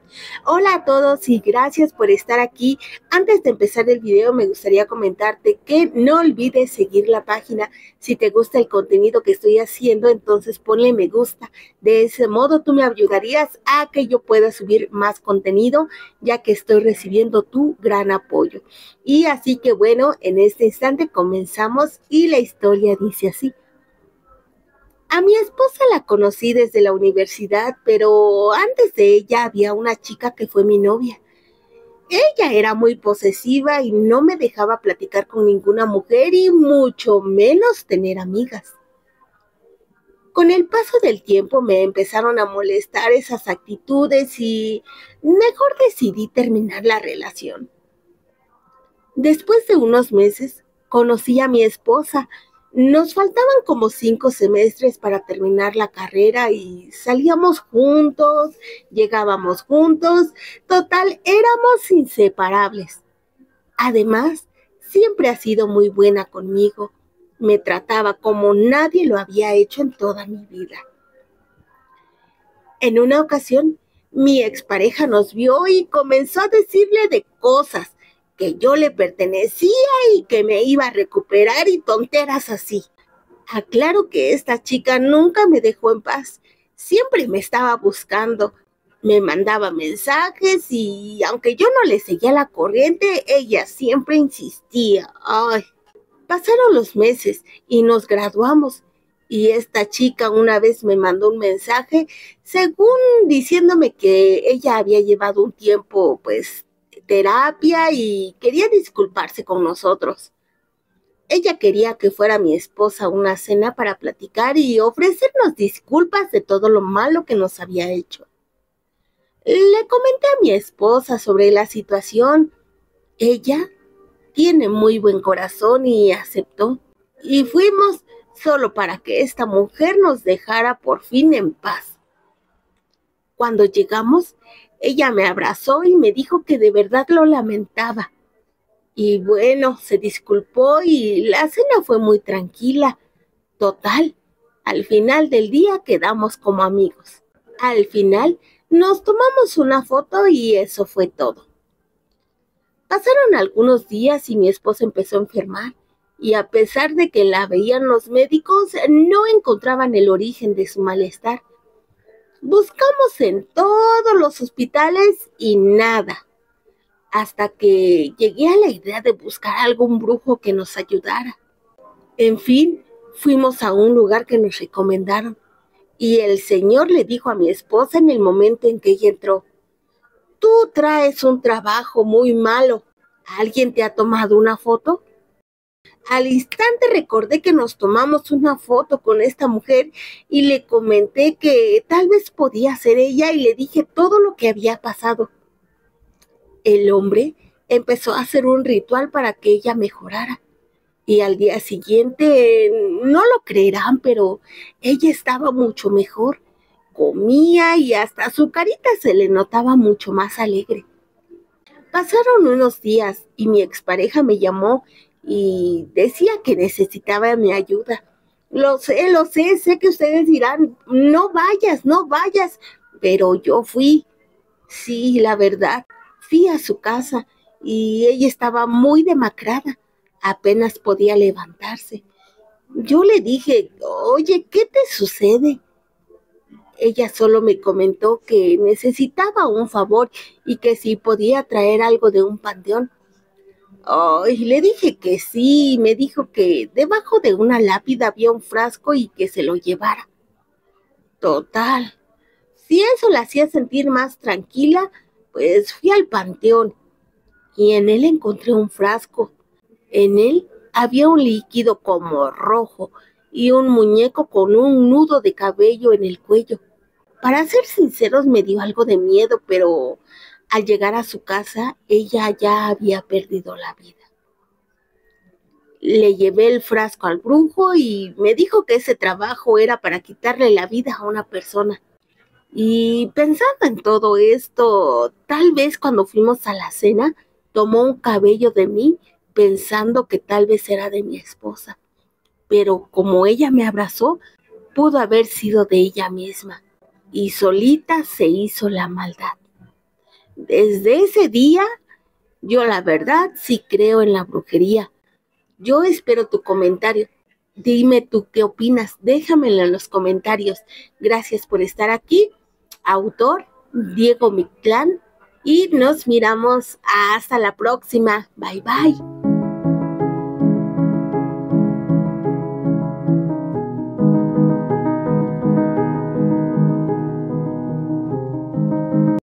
Hola a todos y gracias por estar aquí. Antes de empezar el video me gustaría comentarte que no olvides seguir la página. Si te gusta el contenido que estoy haciendo, entonces ponle me gusta. De ese modo tú me ayudarías a que yo pueda subir más contenido, ya que estoy recibiendo tu gran apoyo. Y así que bueno, en este instante comenzamos y la historia dice así. A mi esposa la conocí desde la universidad, pero antes de ella había una chica que fue mi novia. Ella era muy posesiva y no me dejaba platicar con ninguna mujer y mucho menos tener amigas. Con el paso del tiempo me empezaron a molestar esas actitudes y mejor decidí terminar la relación. Después de unos meses, conocí a mi esposa. Nos faltaban como 5 semestres para terminar la carrera y salíamos juntos, llegábamos juntos, total, éramos inseparables. Además, siempre ha sido muy buena conmigo. Me trataba como nadie lo había hecho en toda mi vida. En una ocasión, mi expareja nos vio y comenzó a decirle de cosas, que yo le pertenecía y que me iba a recuperar y tonteras así. Aclaro que esta chica nunca me dejó en paz. Siempre me estaba buscando. Me mandaba mensajes y aunque yo no le seguía la corriente, ella siempre insistía. Ay, pasaron los meses y nos graduamos. Y esta chica una vez me mandó un mensaje, según diciéndome que ella había llevado un tiempo, pues, terapia y quería disculparse con nosotros. Ella quería que fuera mi esposa a una cena para platicar y ofrecernos disculpas de todo lo malo que nos había hecho. Le comenté a mi esposa sobre la situación. Ella tiene muy buen corazón y aceptó. Y fuimos solo para que esta mujer nos dejara por fin en paz. Cuando llegamos, ella me abrazó y me dijo que de verdad lo lamentaba. Y bueno, se disculpó y la cena fue muy tranquila. Total, al final del día quedamos como amigos. Al final nos tomamos una foto y eso fue todo. Pasaron algunos días y mi esposa empezó a enfermar. Y a pesar de que la veían los médicos, no encontraban el origen de su malestar. Buscamos en todos los hospitales y nada, hasta que llegué a la idea de buscar algún brujo que nos ayudara. En fin, fuimos a un lugar que nos recomendaron y el señor le dijo a mi esposa en el momento en que ella entró: tú traes un trabajo muy malo. ¿Alguien te ha tomado una foto? Al instante recordé que nos tomamos una foto con esta mujer y le comenté que tal vez podía ser ella y le dije todo lo que había pasado. El hombre empezó a hacer un ritual para que ella mejorara. Y al día siguiente, no lo creerán, pero ella estaba mucho mejor. Comía y hasta su carita se le notaba mucho más alegre. Pasaron unos días y mi expareja me llamó y decía que necesitaba mi ayuda. Lo sé que ustedes dirán, no vayas, no vayas, pero yo fui. Sí, la verdad, fui a su casa y ella estaba muy demacrada, apenas podía levantarse. Yo le dije: oye, ¿qué te sucede? Ella solo me comentó que necesitaba un favor y que si podía traer algo de un panteón. Ay, le dije que sí, me dijo que debajo de una lápida había un frasco y que se lo llevara. Total, si eso la hacía sentir más tranquila, pues fui al panteón y en él encontré un frasco. En él había un líquido como rojo y un muñeco con un nudo de cabello en el cuello. Para ser sinceros, me dio algo de miedo, pero al llegar a su casa, ella ya había perdido la vida. Le llevé el frasco al brujo y me dijo que ese trabajo era para quitarle la vida a una persona. Y pensando en todo esto, tal vez cuando fuimos a la cena, tomó un cabello de mí pensando que tal vez era de mi esposa. Pero como ella me abrazó, pudo haber sido de ella misma. Y solita se hizo la maldad. Desde ese día, yo la verdad sí creo en la brujería. Yo espero tu comentario. Dime tú qué opinas. Déjamelo en los comentarios. Gracias por estar aquí. Autor Diego Mictlán. Y nos miramos hasta la próxima. Bye bye.